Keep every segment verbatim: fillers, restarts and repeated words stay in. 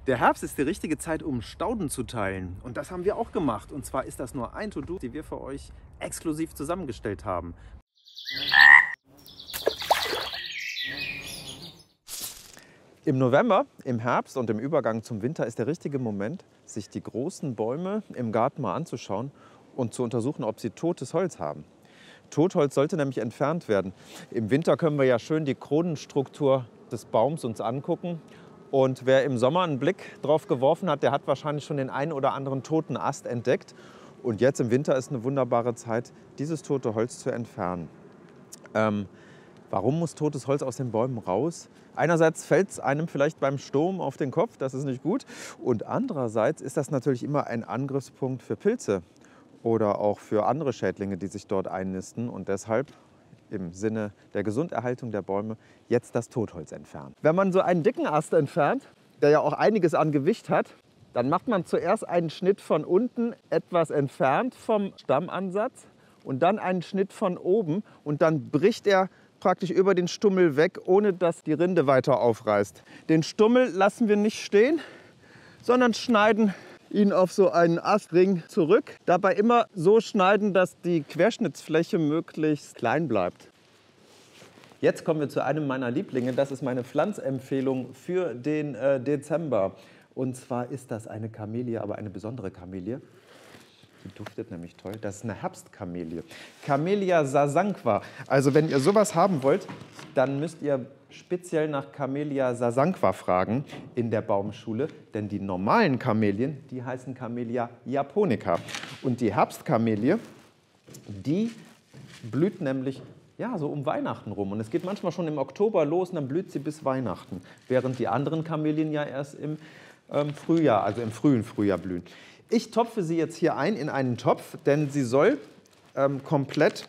Der Herbst ist die richtige Zeit, um Stauden zu teilen. Und das haben wir auch gemacht. Und zwar ist das nur ein To-Do, die wir für euch exklusiv zusammengestellt haben. Im November, im Herbst und im Übergang zum Winter ist der richtige Moment, sich die großen Bäume im Garten mal anzuschauen und zu untersuchen, ob sie totes Holz haben. Totholz sollte nämlich entfernt werden. Im Winter können wir ja schön die Kronenstruktur des Baums uns angucken. Und wer im Sommer einen Blick drauf geworfen hat, der hat wahrscheinlich schon den einen oder anderen toten Ast entdeckt. Und jetzt im Winter ist eine wunderbare Zeit, dieses tote Holz zu entfernen. Ähm, warum muss totes Holz aus den Bäumen raus? Einerseits fällt es einem vielleicht beim Sturm auf den Kopf, das ist nicht gut. Und andererseits ist das natürlich immer ein Angriffspunkt für Pilze oder auch für andere Schädlinge, die sich dort einnisten. Und deshalb im Sinne der Gesunderhaltung der Bäume jetzt das Totholz entfernen. Wenn man so einen dicken Ast entfernt, der ja auch einiges an Gewicht hat, dann macht man zuerst einen Schnitt von unten etwas entfernt vom Stammansatz und dann einen Schnitt von oben und dann bricht er praktisch über den Stummel weg, ohne dass die Rinde weiter aufreißt. Den Stummel lassen wir nicht stehen, sondern schneiden ihn auf so einen Astring zurück. Dabei immer so schneiden, dass die Querschnittsfläche möglichst klein bleibt. Jetzt kommen wir zu einem meiner Lieblinge. Das ist meine Pflanzempfehlung für den äh, Dezember. Und zwar ist das eine Kamelie, aber eine besondere Kamelie. Die duftet nämlich toll. Das ist eine Herbstkamelie. Camellia sasanqua. Also wenn ihr sowas haben wollt, dann müsst ihr speziell nach Camellia sasanqua fragen in der Baumschule. Denn die normalen Kamelien, die heißen Camellia japonica. Und die Herbstkamelie, die blüht nämlich ja, so um Weihnachten rum. Und es geht manchmal schon im Oktober los und dann blüht sie bis Weihnachten. Während die anderen Kamelien ja erst im ähm, Frühjahr, also im frühen Frühjahr blühen. Ich topfe sie jetzt hier ein in einen Topf, denn sie soll ähm, komplett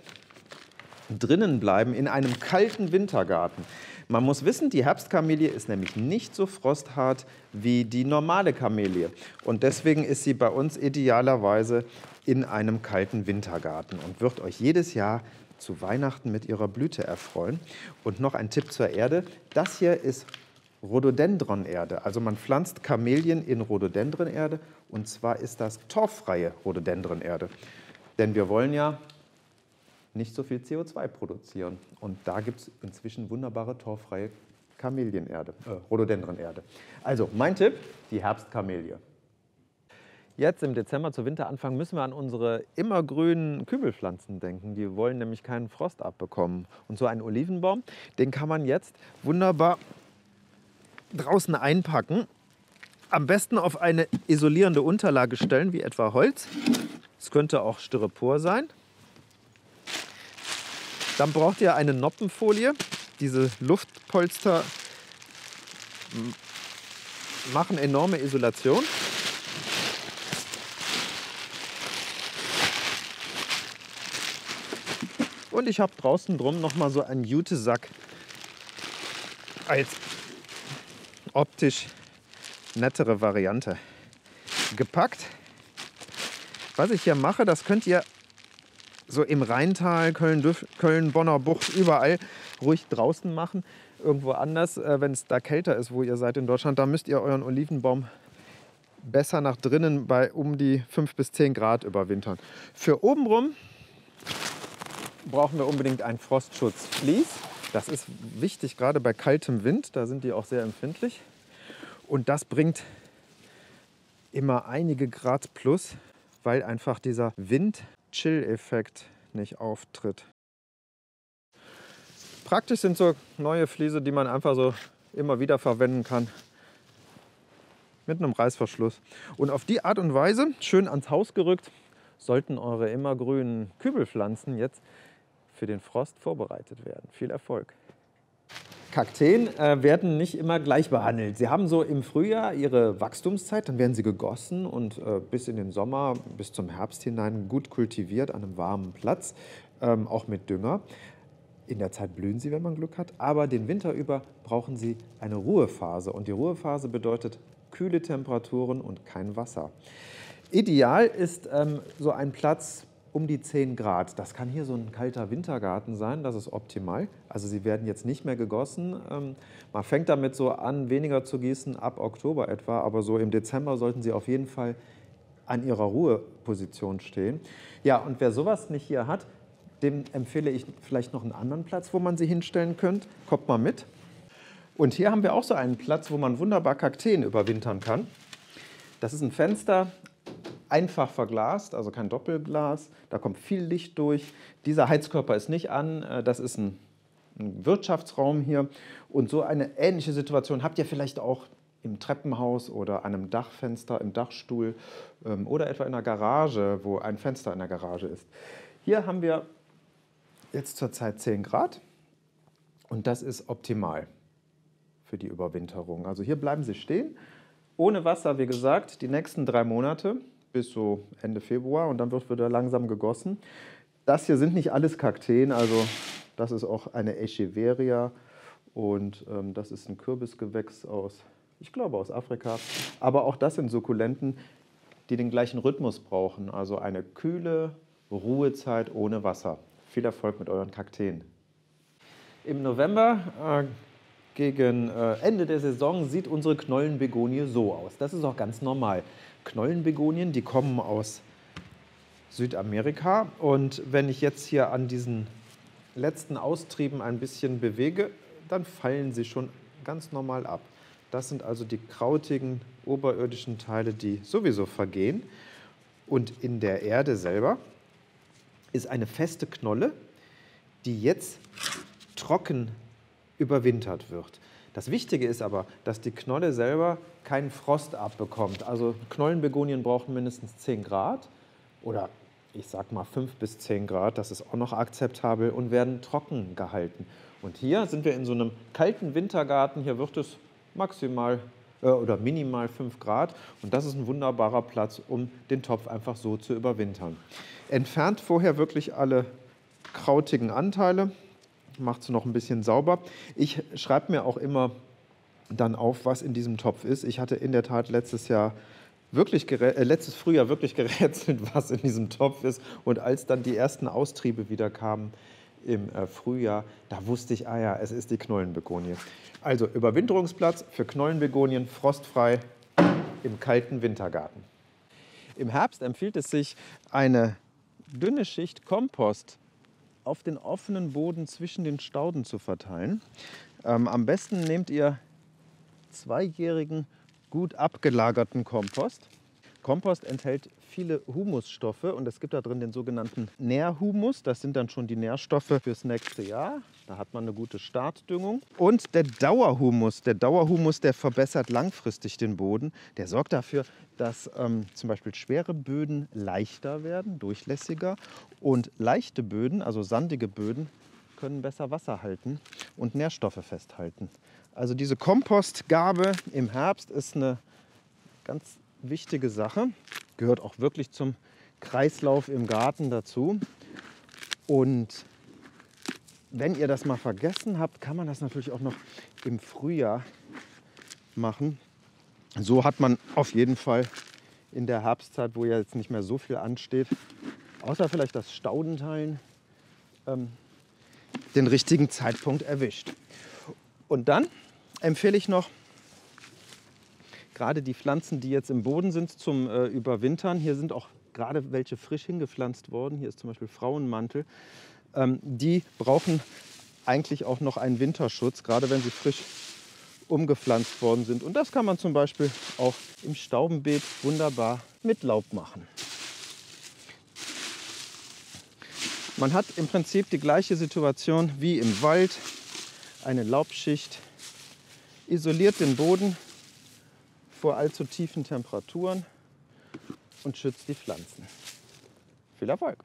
drinnen bleiben in einem kalten Wintergarten. Man muss wissen, die Herbstkamelie ist nämlich nicht so frosthart wie die normale Kamelie. Und deswegen ist sie bei uns idealerweise in einem kalten Wintergarten und wird euch jedes Jahr zu Weihnachten mit ihrer Blüte erfreuen. Und noch ein Tipp zur Erde. Das hier ist Rhododendronerde. Also man pflanzt Kamelien in Rhododendronerde und zwar ist das torffreie Rhododendronerde. Denn wir wollen ja nicht so viel C O zwei produzieren. Und da gibt es inzwischen wunderbare torffreie Kamelienerde, äh, Rhododendronerde. Also mein Tipp, die Herbstkamelie. Jetzt im Dezember zu Winteranfang müssen wir an unsere immergrünen Kübelpflanzen denken. Die wollen nämlich keinen Frost abbekommen. Und so einen Olivenbaum, den kann man jetzt wunderbar draußen einpacken. Am besten auf eine isolierende Unterlage stellen, wie etwa Holz. Es könnte auch Styropor sein. Dann braucht ihr eine Noppenfolie. Diese Luftpolster machen enorme Isolation. Und ich habe draußen drum noch mal so einen Jutesack als optisch nettere Variante gepackt. Was ich hier mache, das könnt ihr so im Rheintal, Köln, Köln, Bonner Bucht, überall ruhig draußen machen. Irgendwo anders, äh, wenn es da kälter ist, wo ihr seid in Deutschland, da müsst ihr euren Olivenbaum besser nach drinnen bei um die fünf bis zehn Grad überwintern. Für obenrum brauchen wir unbedingt ein Frostschutzvlies. Das ist wichtig, gerade bei kaltem Wind, da sind die auch sehr empfindlich. Und das bringt immer einige Grad plus, weil einfach dieser Wind-Chill-Effekt nicht auftritt. Praktisch sind so neue Fliese, die man einfach so immer wieder verwenden kann, mit einem Reißverschluss. Und auf die Art und Weise, schön ans Haus gerückt, sollten eure immergrünen Kübelpflanzen jetzt für den Frost vorbereitet werden. Viel Erfolg! Kakteen äh, werden nicht immer gleich behandelt. Sie haben so im Frühjahr ihre Wachstumszeit, dann werden sie gegossen und äh, bis in den Sommer, bis zum Herbst hinein gut kultiviert an einem warmen Platz, ähm, auch mit Dünger. In der Zeit blühen sie, wenn man Glück hat, aber den Winter über brauchen sie eine Ruhephase. Und die Ruhephase bedeutet kühle Temperaturen und kein Wasser. Ideal ist ähm, so ein Platz um die zehn Grad. Das kann hier so ein kalter Wintergarten sein, das ist optimal. Also sie werden jetzt nicht mehr gegossen. Ähm, man fängt damit so an, weniger zu gießen, ab Oktober etwa, aber so im Dezember sollten sie auf jeden Fall an ihrer Ruheposition stehen. Ja, und wer sowas nicht hier hat, dem empfehle ich vielleicht noch einen anderen Platz, wo man sie hinstellen könnte. Kommt mal mit. Und hier haben wir auch so einen Platz, wo man wunderbar Kakteen überwintern kann. Das ist ein Fenster, einfach verglast, also kein Doppelglas. Da kommt viel Licht durch. Dieser Heizkörper ist nicht an. Das ist ein, ein Wirtschaftsraum hier. Und so eine ähnliche Situation habt ihr vielleicht auch im Treppenhaus oder an einem Dachfenster, im Dachstuhl ähm, oder etwa in der Garage, wo ein Fenster in der Garage ist. Hier haben wir jetzt zurzeit zehn Grad und das ist optimal für die Überwinterung. Also hier bleiben sie stehen, ohne Wasser, wie gesagt, die nächsten drei Monate bis so Ende Februar und dann wird wieder langsam gegossen. Das hier sind nicht alles Kakteen, also das ist auch eine Echeveria und ähm, das ist ein Kürbisgewächs aus, ich glaube aus Afrika, aber auch das sind Sukkulenten, die den gleichen Rhythmus brauchen, also eine kühle Ruhezeit ohne Wasser. Viel Erfolg mit euren Kakteen. Im November, äh, gegen äh, Ende der Saison, sieht unsere Knollenbegonie so aus. Das ist auch ganz normal. Knollenbegonien, die kommen aus Südamerika. Und wenn ich jetzt hier an diesen letzten Austrieben ein bisschen bewege, dann fallen sie schon ganz normal ab. Das sind also die krautigen oberirdischen Teile, die sowieso vergehen. Und in der Erde selber ist eine feste Knolle, die jetzt trocken überwintert wird. Das Wichtige ist aber, dass die Knolle selber keinen Frost abbekommt. Also Knollenbegonien brauchen mindestens zehn Grad oder ich sag mal fünf bis zehn Grad, das ist auch noch akzeptabel und werden trocken gehalten. Und hier sind wir in so einem kalten Wintergarten, hier wird es maximal äh, oder minimal fünf Grad und das ist ein wunderbarer Platz, um den Topf einfach so zu überwintern. Entfernt vorher wirklich alle krautigen Anteile, macht es noch ein bisschen sauber. Ich schreibe mir auch immer dann auf, was in diesem Topf ist. Ich hatte in der Tat letztes Jahr wirklich äh, letztes Frühjahr wirklich gerätselt, was in diesem Topf ist. Und als dann die ersten Austriebe wieder kamen im äh, Frühjahr, da wusste ich, ah ja, es ist die Knollenbegonie. Also Überwinterungsplatz für Knollenbegonien, frostfrei im kalten Wintergarten. Im Herbst empfiehlt es sich, eine dünne Schicht Kompost auf den offenen Boden zwischen den Stauden zu verteilen. Ähm, am besten nehmt ihr zweijährigen, gut abgelagerten Kompost. Kompost enthält viele Humusstoffe und es gibt da drin den sogenannten Nährhumus. Das sind dann schon die Nährstoffe fürs nächste Jahr. Da hat man eine gute Startdüngung. Und der Dauerhumus, der Dauerhumus, der verbessert langfristig den Boden. Der sorgt dafür, dass ähm, zum Beispiel schwere Böden leichter werden, durchlässiger. Und leichte Böden, also sandige Böden, können besser Wasser halten und Nährstoffe festhalten. Also diese Kompostgabe im Herbst ist eine ganz wichtige Sache, gehört auch wirklich zum Kreislauf im Garten dazu. Und wenn ihr das mal vergessen habt, kann man das natürlich auch noch im Frühjahr machen. So hat man auf jeden Fall in der Herbstzeit, wo ja jetzt nicht mehr so viel ansteht, außer vielleicht das Staudenteilen, ähm, den richtigen Zeitpunkt erwischt. Und dann empfehle ich noch, gerade die Pflanzen, die jetzt im Boden sind zum äh, Überwintern, hier sind auch gerade welche frisch hingepflanzt worden, hier ist zum Beispiel Frauenmantel, ähm, die brauchen eigentlich auch noch einen Winterschutz, gerade wenn sie frisch umgepflanzt worden sind. Und das kann man zum Beispiel auch im Staubenbeet wunderbar mit Laub machen. Man hat im Prinzip die gleiche Situation wie im Wald, eine Laubschicht, isoliert den Boden vor allzu tiefen Temperaturen und schützt die Pflanzen. Viel Erfolg!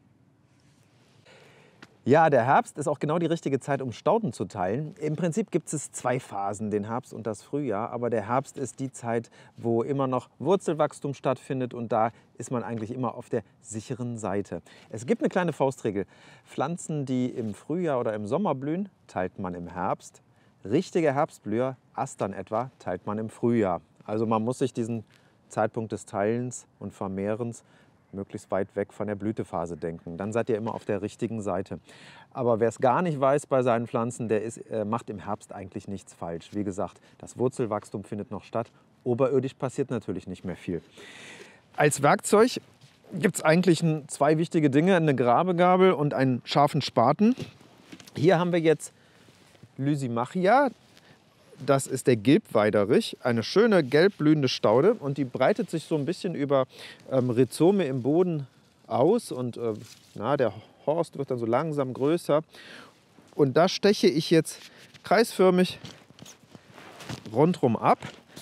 Ja, der Herbst ist auch genau die richtige Zeit, um Stauden zu teilen. Im Prinzip gibt es zwei Phasen, den Herbst und das Frühjahr. Aber der Herbst ist die Zeit, wo immer noch Wurzelwachstum stattfindet und da ist man eigentlich immer auf der sicheren Seite. Es gibt eine kleine Faustregel. Pflanzen, die im Frühjahr oder im Sommer blühen, teilt man im Herbst. Richtige Herbstblüher, Astern etwa, teilt man im Frühjahr. Also man muss sich diesen Zeitpunkt des Teilens und Vermehrens möglichst weit weg von der Blütephase denken. Dann seid ihr immer auf der richtigen Seite. Aber wer es gar nicht weiß bei seinen Pflanzen, der ist, äh, macht im Herbst eigentlich nichts falsch. Wie gesagt, das Wurzelwachstum findet noch statt. Oberirdisch passiert natürlich nicht mehr viel. Als Werkzeug gibt es eigentlich ein, zwei wichtige Dinge, eine Grabegabel und einen scharfen Spaten. Hier haben wir jetzt Lysimachia. Das ist der Gilbweiderich, eine schöne gelbblühende Staude und die breitet sich so ein bisschen über ähm, Rhizome im Boden aus und äh, na, der Horst wird dann so langsam größer. Und da steche ich jetzt kreisförmig rundherum ab.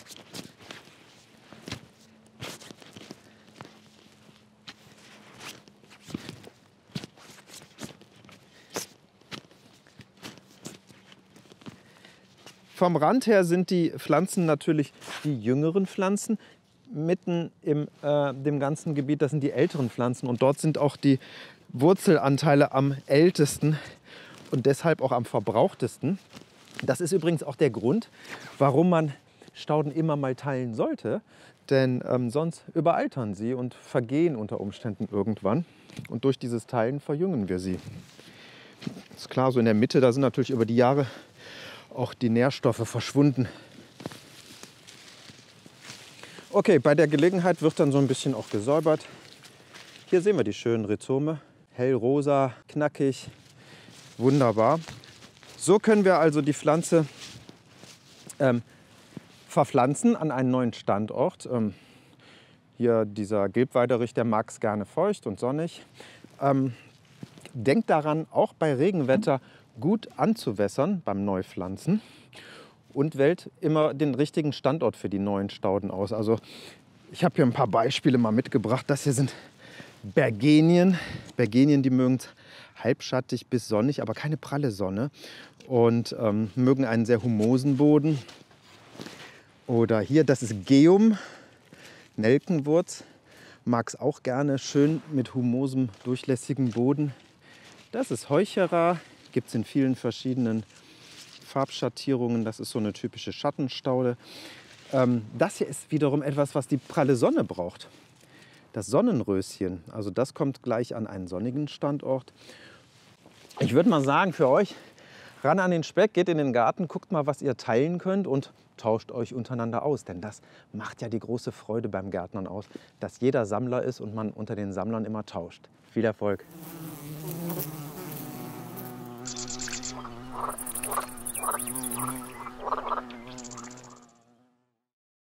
Vom Rand her sind die Pflanzen natürlich die jüngeren Pflanzen. Mitten im äh, dem ganzen Gebiet, das sind die älteren Pflanzen. Und dort sind auch die Wurzelanteile am ältesten und deshalb auch am verbrauchtesten. Das ist übrigens auch der Grund, warum man Stauden immer mal teilen sollte. Denn ähm, sonst überaltern sie und vergehen unter Umständen irgendwann. Und durch dieses Teilen verjüngen wir sie. Ist klar, so in der Mitte, da sind natürlich über die Jahre auch die Nährstoffe verschwunden. Okay, bei der Gelegenheit wird dann so ein bisschen auch gesäubert. Hier sehen wir die schönen Rhizome. Hellrosa, knackig, wunderbar. So können wir also die Pflanze ähm, verpflanzen an einen neuen Standort. Ähm, hier dieser Gilbweiderich, der mag es gerne feucht und sonnig. Ähm, denkt daran, auch bei Regenwetter gut anzuwässern beim Neupflanzen und wählt immer den richtigen Standort für die neuen Stauden aus. Also ich habe hier ein paar Beispiele mal mitgebracht. Das hier sind Bergenien. Bergenien, die mögen halbschattig bis sonnig, aber keine pralle Sonne und ähm, mögen einen sehr humosen Boden. Oder hier, das ist Geum, Nelkenwurz. Mag es auch gerne schön mit humosem, durchlässigem Boden. Das ist Heuchera. Gibt es in vielen verschiedenen Farbschattierungen. Das ist so eine typische Schattenstaude. Ähm, das hier ist wiederum etwas, was die pralle Sonne braucht. Das Sonnenröschen. Also das kommt gleich an einen sonnigen Standort. Ich würde mal sagen, für euch, ran an den Speck, geht in den Garten, guckt mal, was ihr teilen könnt und tauscht euch untereinander aus. Denn das macht ja die große Freude beim Gärtnern aus, dass jeder Sammler ist und man unter den Sammlern immer tauscht. Viel Erfolg!